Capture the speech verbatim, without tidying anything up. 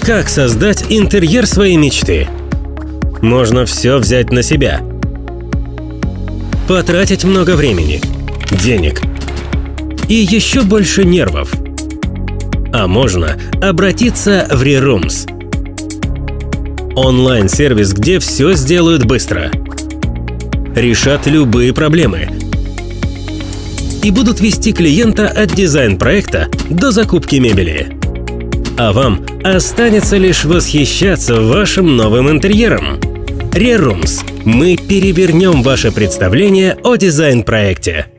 Как создать интерьер своей мечты? Можно все взять на себя. Потратить много времени, денег и еще больше нервов. А можно обратиться в ReRooms. Онлайн-сервис, где все сделают быстро, решат любые проблемы и будут вести клиента от дизайн-проекта до закупки мебели. А вам останется лишь восхищаться вашим новым интерьером. ReRooms. Мы перевернем ваше представление о дизайн-проекте.